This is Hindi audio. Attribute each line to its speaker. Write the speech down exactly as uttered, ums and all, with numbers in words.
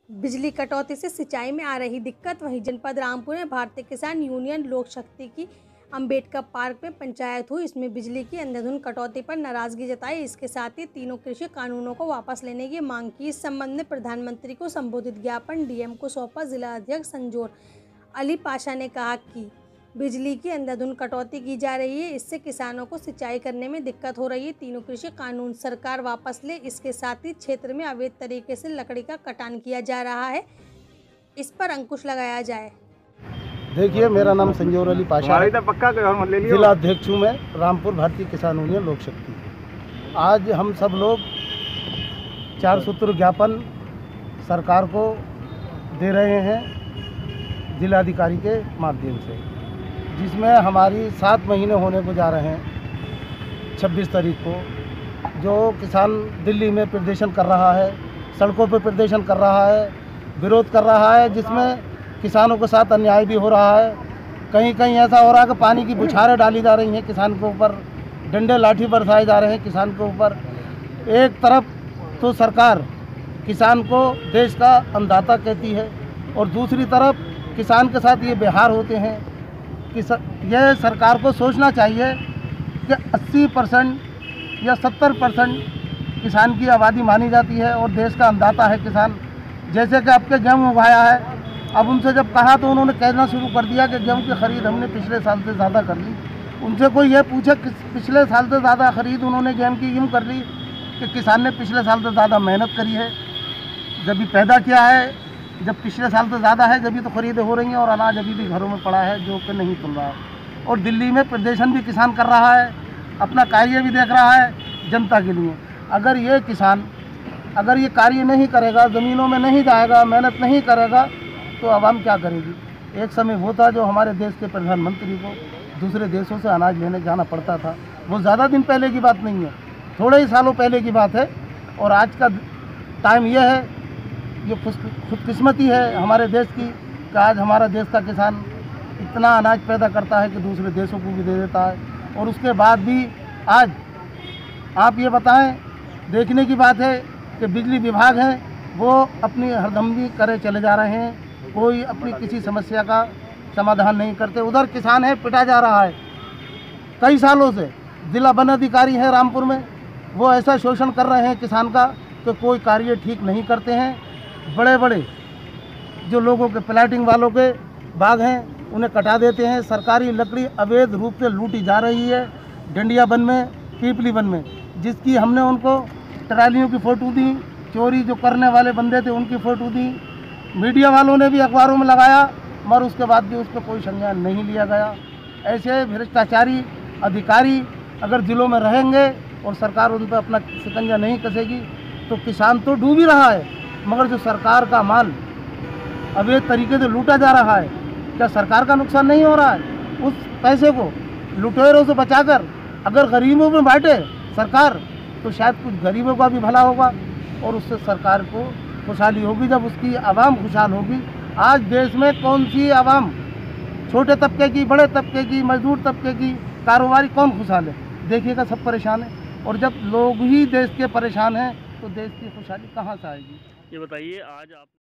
Speaker 1: बिजली कटौती से सिंचाई में आ रही दिक्कत। वहीं जनपद रामपुर में भारतीय किसान यूनियन लोक शक्ति की अंबेडकर पार्क में पंचायत हुई। इसमें बिजली की अंधाधुंध कटौती पर नाराजगी जताई। इसके साथ ही तीनों कृषि कानूनों को वापस लेने की मांग की। इस संबंध में प्रधानमंत्री को संबोधित ज्ञापन डीएम को सौंपा। जिला अध्यक्ष संजोर अली पाशा ने कहा कि बिजली की अंधाधुंध कटौती की जा रही है, इससे किसानों को सिंचाई करने में दिक्कत हो रही है। तीनों कृषि कानून सरकार वापस ले। इसके साथ ही क्षेत्र में अवैध तरीके से लकड़ी का कटान किया जा रहा है, इस पर अंकुश लगाया जाए।
Speaker 2: देखिए, मेरा नाम संजोर अली पाशा है, जिला अध्यक्ष हूँ मैं रामपुर भारतीय किसान यूनियन लोक शक्ति। आज हम सब लोग चार सूत्र ज्ञापन सरकार को दे रहे हैं जिलाधिकारी के माध्यम से, जिसमें हमारी सात महीने होने को जा रहे हैं। छब्बीस तारीख को जो किसान दिल्ली में प्रदर्शन कर रहा है, सड़कों पर प्रदर्शन कर रहा है, विरोध कर रहा है, जिसमें किसानों के साथ अन्याय भी हो रहा है। कहीं कहीं ऐसा हो रहा है कि पानी की बुछारें डाली जा रही हैं किसान के ऊपर, डंडे लाठी बरसाए जा रहे हैं किसान के ऊपर। एक तरफ तो सरकार किसान को देश का अन्नदाता कहती है और दूसरी तरफ किसान के साथ ये व्यवहार होते हैं कि यह सरकार को सोचना चाहिए कि अस्सी परसेंट या सत्तर परसेंट किसान की आबादी मानी जाती है और देश का अन्नदाता है किसान। जैसे कि आपके गेहूँ उगाया है, अब उनसे जब कहा तो उन्होंने कहना शुरू कर दिया कि गेहूँ की खरीद हमने पिछले साल से ज़्यादा कर ली। उनसे कोई ये पूछे कि पिछले साल से ज़्यादा खरीद उन्होंने गेहूँ की यूँ कर ली कि किसान ने पिछले साल से ज़्यादा मेहनत करी है, जब भी पैदा किया है, जब पिछले साल से ज़्यादा है, जब भी तो खरीदें हो रही हैं और अनाज अभी भी घरों में पड़ा है जो कि नहीं तुल रहा है। और दिल्ली में प्रदर्शन भी किसान कर रहा है, अपना कार्य भी देख रहा है जनता के लिए। अगर ये किसान अगर ये कार्य नहीं करेगा, ज़मीनों में नहीं जाएगा, मेहनत नहीं करेगा, तो आवाम क्या करेगी। एक समय वो था जो हमारे देश के प्रधानमंत्री को दूसरे देशों से अनाज लेने जाना पड़ता था। वो ज़्यादा दिन पहले की बात नहीं है, थोड़े ही सालों पहले की बात है। और आज का टाइम यह है, ये खुशकिस्मती है हमारे देश की कि आज हमारा देश का किसान इतना अनाज पैदा करता है कि दूसरे देशों को भी दे देता है। और उसके बाद भी आज आप ये बताएं, देखने की बात है कि बिजली विभाग है वो अपनी हरदमदी करे चले जा रहे हैं, कोई अपनी किसी समस्या का समाधान नहीं करते। उधर किसान है पिटा जा रहा है कई सालों से। जिला वन अधिकारी है रामपुर में, वो ऐसा शोषण कर रहे हैं किसान का कि कोई कार्य ठीक नहीं करते हैं। बड़े बड़े जो लोगों के प्लाटिंग वालों के बाग हैं उन्हें कटा देते हैं। सरकारी लकड़ी अवैध रूप से लूटी जा रही है डंडिया वन में, पीपली वन में, जिसकी हमने उनको ट्रालियों की फ़ोटो दी, चोरी जो करने वाले बंदे थे उनकी फ़ोटो दी, मीडिया वालों ने भी अखबारों में लगाया, मगर उसके बाद भी उस पर कोई संज्ञान नहीं लिया गया। ऐसे भ्रष्टाचारी अधिकारी अगर जिलों में रहेंगे और सरकार उन पर अपना शिकंजा नहीं कसेगी तो किसान तो डूब ही रहा है, मगर जो सरकार का माल अवैध तरीके से लूटा जा रहा है, क्या सरकार का नुकसान नहीं हो रहा है? उस पैसे को लुटेरों से बचाकर अगर गरीबों में बांटे सरकार, तो शायद कुछ गरीबों का भी भला होगा और उससे सरकार को खुशहाली होगी। जब उसकी आवाम खुशहाल होगी। आज देश में कौन सी आवाम, छोटे तबके की, बड़े तबके की, मजदूर तबके की, कारोबारी, कौन खुशहाल है? देखिएगा सब परेशान है। और जब लोग ही देश के परेशान हैं तो देश की खुशहाली कहाँ से आएगी?
Speaker 3: ये बताइए, आज आप